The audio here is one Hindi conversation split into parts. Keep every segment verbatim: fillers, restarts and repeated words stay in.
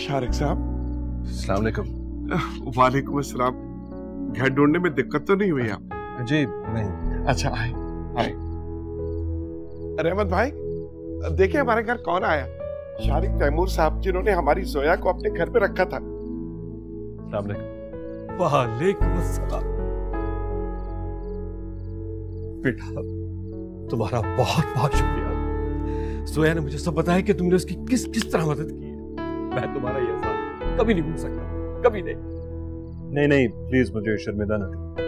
शारिक साहब। अस्सलाम वालेकुम। वालेकुम अस्सलाम। घर ढूंढने में दिक्कत तो नहीं हुई आप? जी नहीं। अच्छा आए आए। रहमत भाई देखिए हमारे घर कौन आया। शारिक तैमूर साहब जिन्होंने हमारी जोया को अपने घर में रखा था। अस्सलाम वालेकुम। वालेकुम अस्सलाम। बेटा तुम्हारा बहुत बहुत शुक्रिया। जोया ने मुझे सब बताया कि तुमने उसकी किस किस तरह मदद की है। मैं तुम्हारा ये एहसान कभी नहीं भूल सकता, कभी नहीं। नहीं नहीं प्लीज मुझे शर्मिंदा न करो।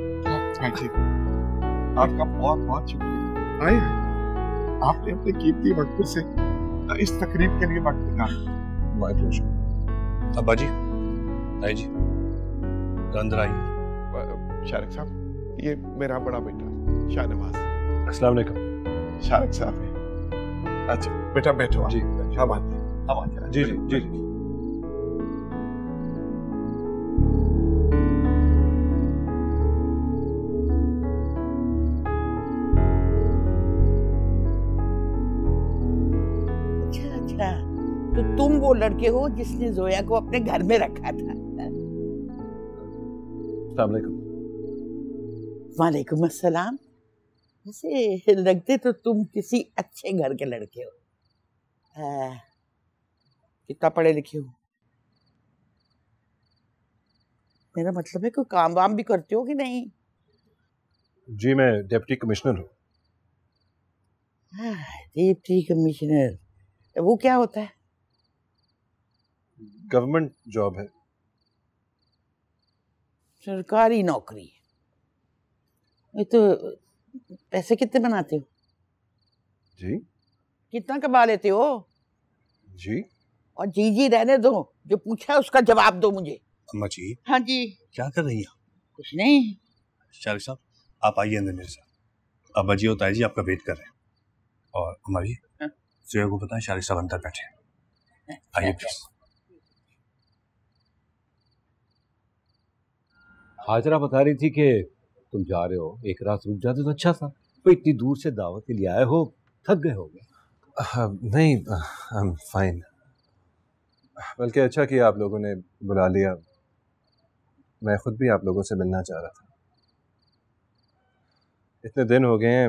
आपका बहुत बहुत शुक्रिया। आए आपने अपने कीमती वक्त से इस तकरीब के लिए वक्त निकाला। My pleasure. अब्बा जी आइए जी, अंदर आइए। शारिक साहब ये मेरा बड़ा बेटा शाहनवाज। अस्सलाम वालेकुम। शारिक साहब है। अच्छा बेटा बैठो जी। हम आते हैं हम आते हैं। जी जी जी जी। तो तुम वो लड़के हो जिसने जोया को अपने घर में रखा था। अस्सलाम वालेकुम। वालेकुम अस्सलाम। वैसे लगते तो तुम किसी अच्छे घर के लड़के हो। आ, कितना पढ़े लिखे हो? मेरा मतलब है कोई काम वाम भी करते हो कि नहीं? जी मैं डिप्टी कमिश्नर हूँ। डिप्टी कमिश्नर, वो क्या होता है? गवर्नमेंट जॉब है। सरकारी नौकरी। ये तो पैसे कितने बनाते हो? जी कितना कमा लेते हो? जी और जी जी रहने दो, जो पूछा है उसका जवाब दो मुझे। अम्मा जी। हाँ जी। क्या कर रही हैं? कुछ नहीं। शारिक साहब आप आइए अंदर मेरे साथ। अब्बा जी और ताई जी आपका वेट कर रहे हैं। और अम्मा जी जोया को बताएं शारिक साहब अंदर बैठे हैं। आइए प्लीज। हाजरा बता रही थी कि तुम जा रहे हो, एक रात रुक जाते तो अच्छा था। तो इतनी दूर से दावत के लिए आए हो, थक गए होगे। नहीं आई एम फाइन। बल्कि अच्छा किया आप लोगों ने बुला लिया, मैं खुद भी आप लोगों से मिलना चाह रहा था। इतने दिन हो गए हैं,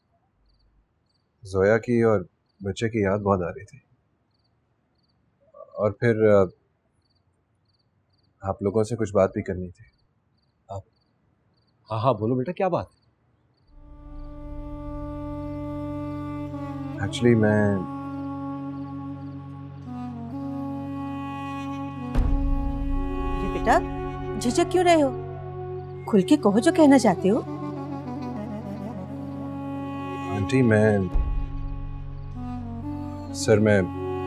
जोया की और बच्चे की याद बहुत आ रही थी। और फिर आप लोगों से कुछ बात भी करनी थी। आप हाँ हाँ बोलो बेटा, क्या बात? एक्चुअली मैं बेटा झिझक क्यों रहे हो? खुल के कहो जो कहना चाहते हो। आंटी मैं सर मैं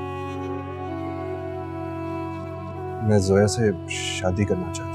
मैं जोया से शादी करना चाहता हूँ।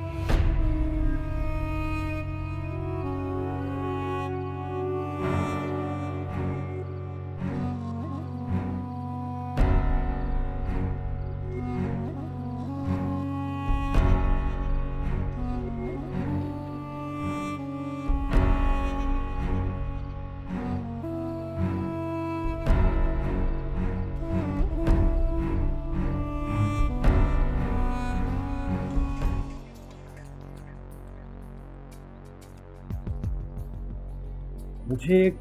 मुझे एक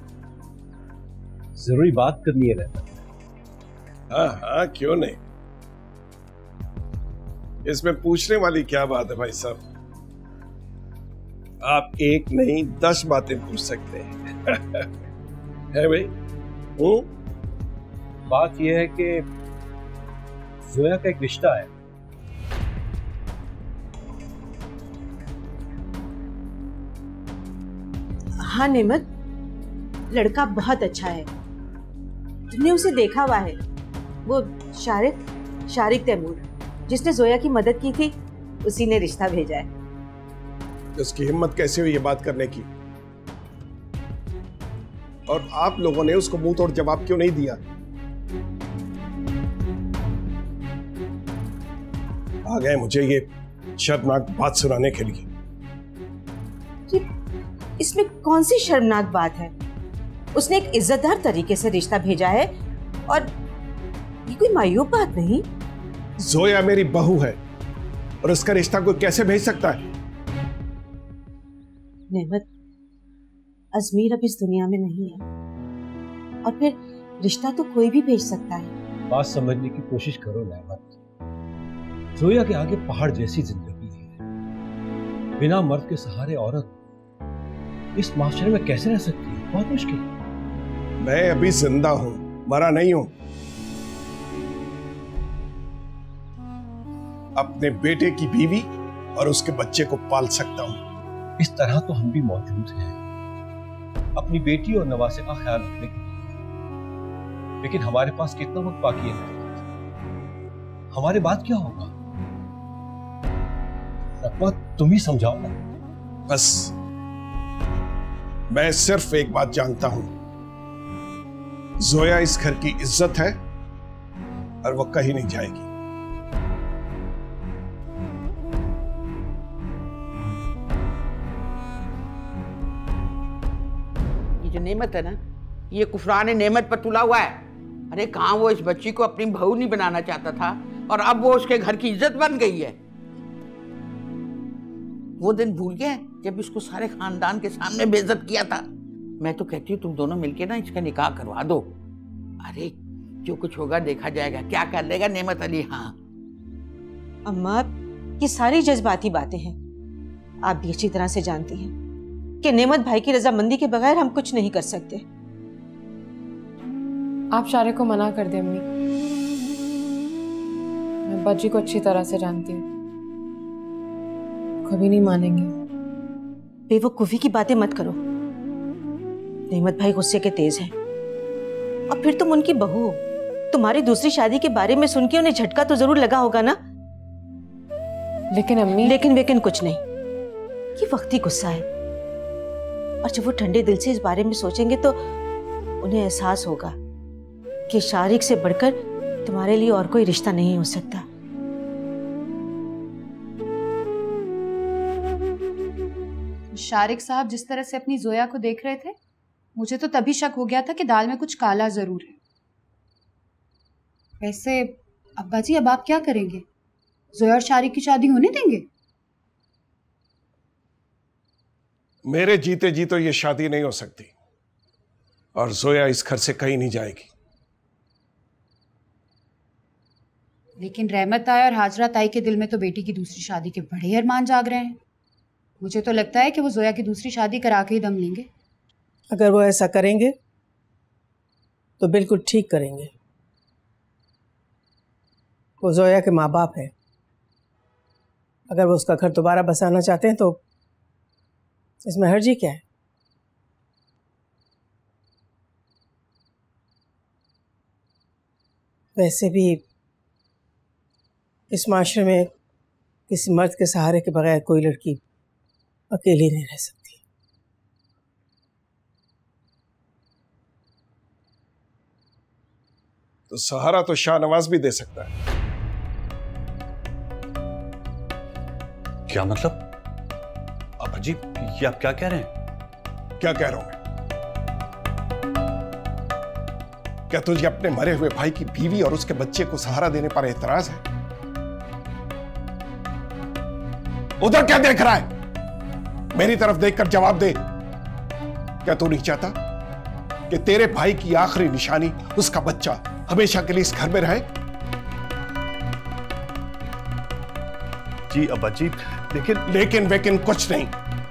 जरूरी बात करनी है रहता। हाँ हाँ क्यों नहीं, इसमें पूछने वाली क्या बात है भाई साहब। आप एक नहीं दस बातें पूछ सकते हैं। है भाई? हूँ? बात यह है कि जोया का एक रिश्ता है। हाँ नेमत, लड़का बहुत अच्छा है, तुमने उसे देखा हुआ है। वो शारिक शारिक तैमूर जिसने जोया की मदद की थी, उसी ने रिश्ता भेजा है। उसकी हिम्मत कैसे हुई ये बात करने की? और आप लोगों ने उसको मुंह तोड़ जवाब क्यों नहीं दिया? आ गए मुझे ये शर्मनाक बात सुनाने के लिए। इसमें कौन सी शर्मनाक बात है? उसने एक इज्जतदार तरीके से रिश्ता भेजा है और ये कोई मायूब बात नहीं। जोया मेरी बहू है और उसका रिश्ता कोई कैसे भेज सकता है? नेमत, अजमीर अब इस दुनिया में नहीं है, और फिर रिश्ता तो कोई भी भेज सकता है। बात समझने की कोशिश करो नेमत। जोया के आगे पहाड़ जैसी जिंदगी है। बिना मर्द के सहारे औरत इस माशरे में कैसे रह सकती है? बहुत मुश्किल है। मैं अभी जिंदा हूं, मरा नहीं हूं। अपने बेटे की बीवी और उसके बच्चे को पाल सकता हूं। इस तरह तो हम भी मौजूद हैं, अपनी बेटी और नवासे का ख्याल रखने के लिए। लेकिन हमारे पास कितना वक्त बाकी है? हमारे बाद क्या होगा? तुम ही समझाओ ना। बस मैं सिर्फ एक बात जानता हूं, जोया इस घर की इज्जत है और वो कहीं नहीं जाएगी। ये जो नेमत है ना, ये कुफरान नेमत पर तुला हुआ है। अरे कहां वो इस बच्ची को अपनी बहू नहीं बनाना चाहता था, और अब वो उसके घर की इज्जत बन गई है। वो दिन भूल गया जब इसको सारे खानदान के सामने बेइज्जत किया था। मैं तो कहती हूँ तुम दोनों मिलके ना इसका निकाह करवा दो। अरे जो कुछ होगा देखा जाएगा, क्या कर लेगा नेमत अली। हाँ अम्मा, ये सारी जज्बाती बातें हैं। आप भी अच्छी तरह से जानती हैं कि नेमत भाई की रजामंदी के बगैर हम कुछ नहीं कर सकते। आप शारिक को मना कर दे अम्मी। मैं बच्ची को अच्छी तरह से जानती हूँ, कभी नहीं मानेंगे। बेवकूफी की बातें मत करो। नेमत भाई गुस्से के तेज हैं, और फिर तुम उनकी बहू हो। तुम्हारी दूसरी शादी के बारे में सुन के उन्हें झटका तो जरूर लगा होगा ना। लेकिन अम्मी, लेकिन वेकिन कुछ नहीं, ये वक्ती गुस्सा है। और जब वो ठंडे दिल से इस बारे में सोचेंगे तो उन्हें एहसास होगा कि शारिक से बढ़कर तुम्हारे लिए और कोई रिश्ता नहीं हो सकता। शारिक साहब जिस तरह से अपनी जोया को देख रहे थे, मुझे तो तभी शक हो गया था कि दाल में कुछ काला जरूर है। वैसे अब्बा जी, अब आप क्या करेंगे? जोया और शारिक की शादी होने देंगे? मेरे जीते जी तो ये शादी नहीं हो सकती, और जोया इस घर से कहीं नहीं जाएगी। लेकिन रहमत ताई और हाजरा ताई के दिल में तो बेटी की दूसरी शादी के बड़े अरमान जाग रहे हैं। मुझे तो लगता है कि वो जोया की दूसरी शादी करा के ही दम लेंगे। अगर वो ऐसा करेंगे तो बिल्कुल ठीक करेंगे। वो जोया के माँ बाप हैं। अगर वो उसका घर दोबारा बसाना चाहते हैं तो इसमें हर्जी क्या है? वैसे भी इस माशरे में किसी मर्द के सहारे के बगैर कोई लड़की अकेली नहीं रह सकती। तो सहारा तो शाहनवाज भी दे सकता है। क्या मतलब? अब अजीब, ये आप क्या कह रहे हैं? क्या कह रहा हूं मैं? क्या तुझे अपने मरे हुए भाई की बीवी और उसके बच्चे को सहारा देने पर एतराज है? उधर क्या देख रहा है? मेरी तरफ देखकर जवाब दे। क्या तू नहीं चाहता कि तेरे भाई की आखिरी निशानी उसका बच्चा हमेशा के लिए इस घर में रहे? जी अब्बा जी, लेकिन लेकिन वेकिन कुछ नहीं।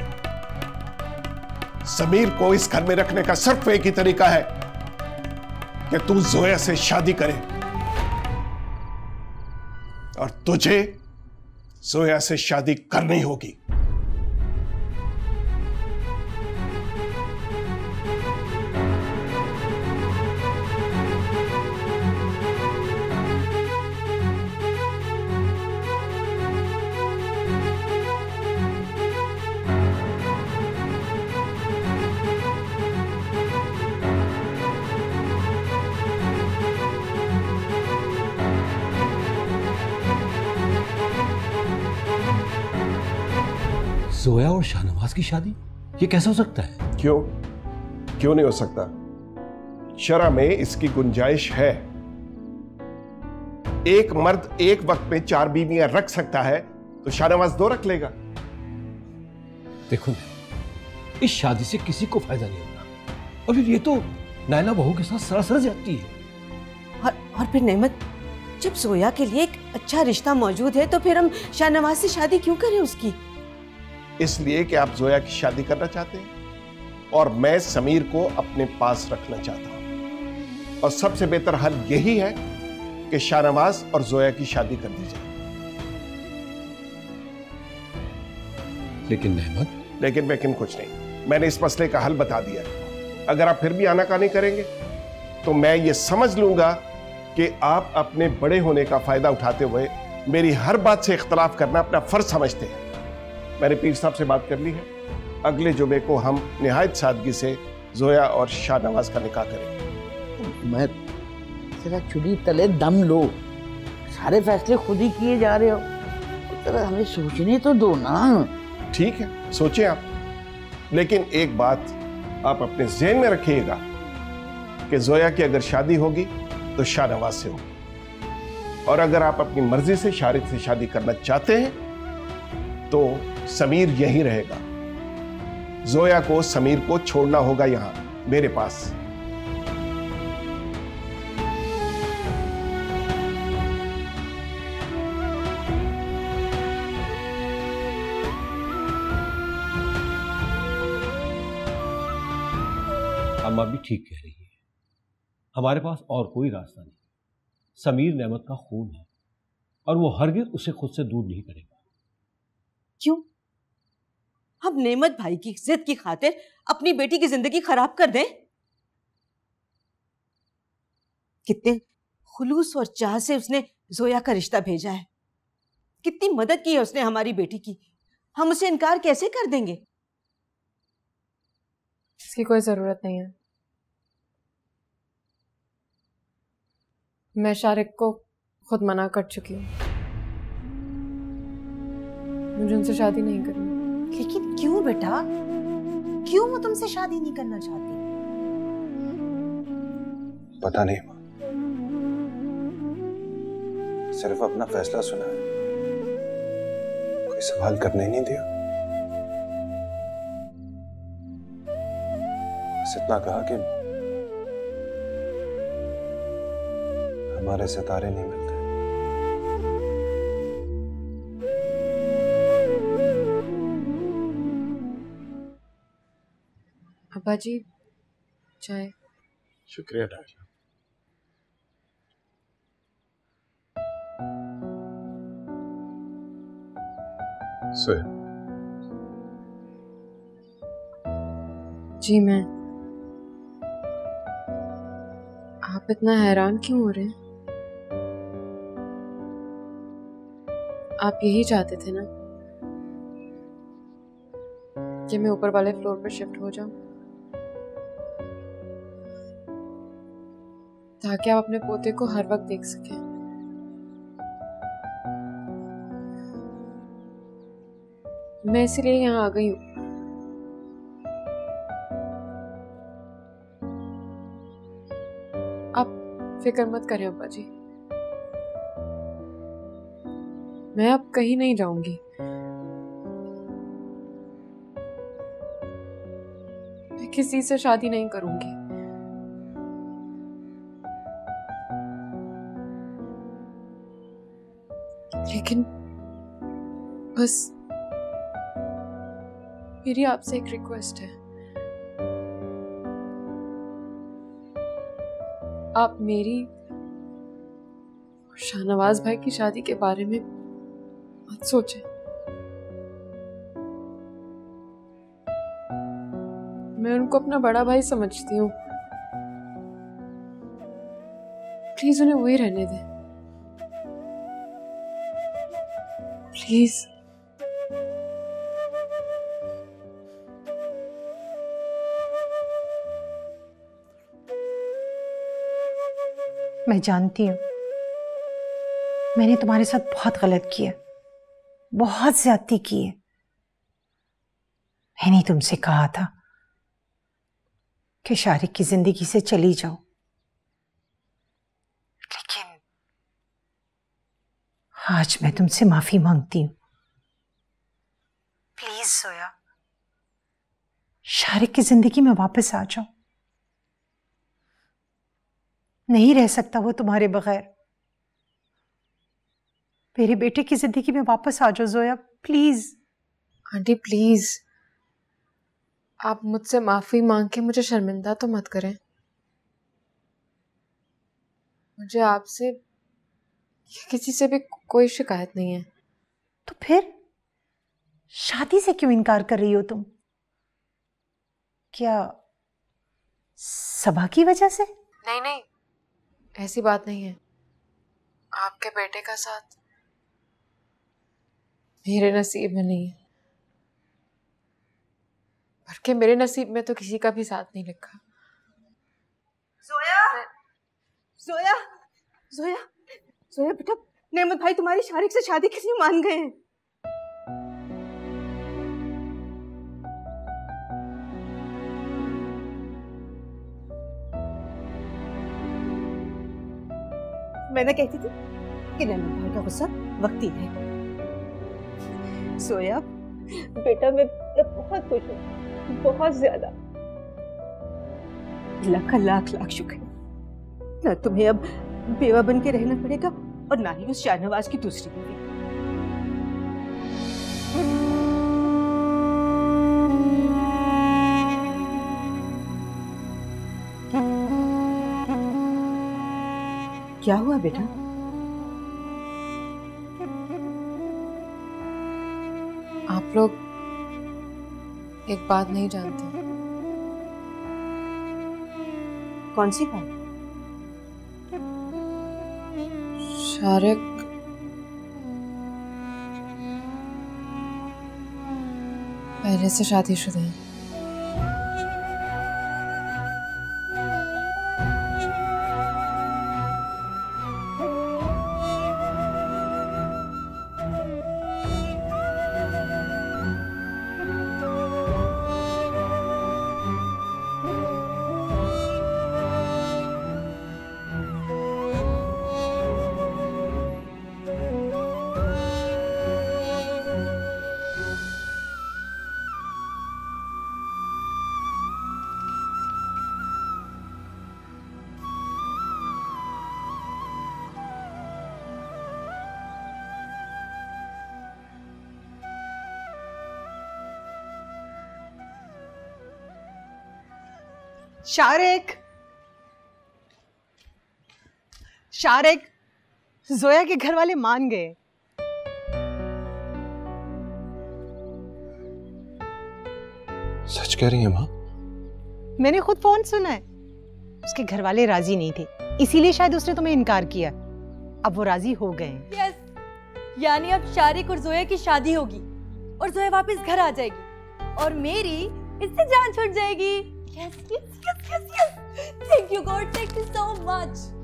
समीर को इस घर में रखने का सिर्फ एक ही तरीका है कि तू जोया से शादी करे, और तुझे जोया से शादी करनी होगी। जोया और शाहनवाज की शादी, ये कैसे हो सकता है? क्यों क्यों नहीं हो सकता? शरा में इसकी गुंजाइश है। एक मर्द एक वक्त में चार बीवियां रख सकता है तो शाहनवाज दो रख लेगा। देखो इस शादी से किसी को फायदा नहीं होगा, और फिर ये तो नायला बहू के साथ सरासर जाती है। और, और फिर नेमत, जब जोया के लिए एक अच्छा रिश्ता मौजूद है तो फिर हम शाहनवाज से शादी क्यों करें उसकी? इसलिए कि आप जोया की शादी करना चाहते हैं और मैं समीर को अपने पास रखना चाहता हूं, और सबसे बेहतर हल यही है कि शाहनवाज और जोया की शादी कर दी जाए। लेकिन नेमत, लेकिन लेकिन कुछ नहीं, मैंने इस मसले का हल बता दिया। अगर आप फिर भी आनाकानी करेंगे तो मैं ये समझ लूंगा कि आप अपने बड़े होने का फायदा उठाते हुए मेरी हर बात से इख्तलाफ करना अपना फर्ज समझते हैं। मैंने पीर साहब से बात कर ली है, अगले जुमे को हम निहायत सादगी से जोया और शाहनवाज का निकाह करेंगे। मैं तेरा चुड़ी तले दम लो, सारे फैसले खुद ही किए जा रहे हो, तेरा हमें सोचने तो दो ना। ठीक है, सोचें आप, लेकिन एक बात आप अपने ज़हन में रखिएगा कि जोया की अगर शादी होगी तो शाहनवाज से होगी, और अगर आप अपनी मर्जी से शारिक से शादी करना चाहते हैं तो समीर यहीं रहेगा। जोया को समीर को छोड़ना होगा यहां मेरे पास। अम्मा भी ठीक कह रही है, हमारे पास और कोई रास्ता नहीं। समीर नेमत का खून है और वो हरगिज उसे खुद से दूर नहीं करेगा। क्यों? हम नेमत भाई की जिद की खातिर अपनी बेटी की जिंदगी खराब कर दें? कितने खुलूस और चाह से उसने जोया का रिश्ता भेजा है, कितनी मदद की है उसने हमारी बेटी की, हम उसे इनकार कैसे कर देंगे? इसकी कोई जरूरत नहीं है। मैं शारिक को खुद मना कर चुकी हूँ, मुझे उनसे शादी नहीं करनी। लेकिन क्यों बेटा, क्यों वो तुमसे शादी नहीं करना चाहती? पता नहीं माँ, सिर्फ अपना फैसला सुना है, कोई सवाल करने नहीं दिया। बस इतना कहा कि हमारे सितारे नहीं मिलते। अब्बा जी, चाय। शुक्रिया राजा। सोया। जी मैं। आप इतना हैरान क्यों हो रहे हैं? आप यही चाहते थे ना कि मैं ऊपर वाले फ्लोर पर शिफ्ट हो जाऊं, ताकि आप अपने पोते को हर वक्त देख सकें। मैं इसीलिए यहाँ आ गई हूँ। आप फिक्र मत करें अब्बा जी, मैं अब कहीं नहीं जाऊंगी। मैं किसी से शादी नहीं करूंगी। लेकिन बस मेरी आपसे एक रिक्वेस्ट है, आप मेरी और शाहनवाज भाई की शादी के बारे में मत सोचें। मैं उनको अपना बड़ा भाई समझती हूँ, प्लीज उन्हें वही रहने दें, प्लीज। मैं जानती हूँ मैंने तुम्हारे साथ बहुत गलत किया, बहुत ज्यादती की है। मैंने तुमसे कहा था कि शारिक की जिंदगी से चली जाओ, लेकिन आज मैं तुमसे माफी मांगती हूँ। प्लीज सोया, शारिक की जिंदगी में वापस आ जाओ। नहीं रह सकता वो तुम्हारे बगैर। मेरे बेटे की जिंदगी में वापस आ जाओ जोया, प्लीज। आंटी प्लीज, आप मुझसे माफी मांग के मुझे शर्मिंदा तो मत करें। मुझे आपसे या किसी से भी कोई शिकायत नहीं है। तो फिर शादी से क्यों इनकार कर रही हो तुम? क्या सबा की वजह से? नहीं नहीं, ऐसी बात नहीं है। आपके बेटे का साथ मेरे नसीब में नहीं है, बल्कि मेरे नसीब में तो किसी का भी साथ नहीं लिखा। जोया, जोया, जोया, जोया बेटा, नेमत भाई तुम्हारी शारिक से शादी किस लिए मान गए हैं? मैं ना कहती थी कि नेमत भाई का गुस्सा वक्ती है। सोया बेटा, मैं बहुत खुश हूँ, बहुत ज्यादा। अल्लाह का लाख लाख शुक्र है, ना तुम्हें अब बेवा बन के रहना पड़ेगा और ना ही उस शाहनवाज की दूसरी बीवी। क्या हुआ बेटा? आप लोग एक बात नहीं जानते। कौन सी बात? शारिक पहले से शादीशुदा है। शारिक, शारिक, जोया के घर वाले मान गए। सच कह रही है माँ? मैंने खुद फोन सुना है। उसके घर वाले राजी नहीं थे, इसीलिए शायद उसने तुम्हें इनकार किया। अब वो राजी हो गए। यस, यानी अब शारिक और जोया की शादी होगी और जोया वापस घर आ जाएगी और मेरी इससे जान छूट जाएगी। Yes yes yes yes yes, thank you God, thank you so much.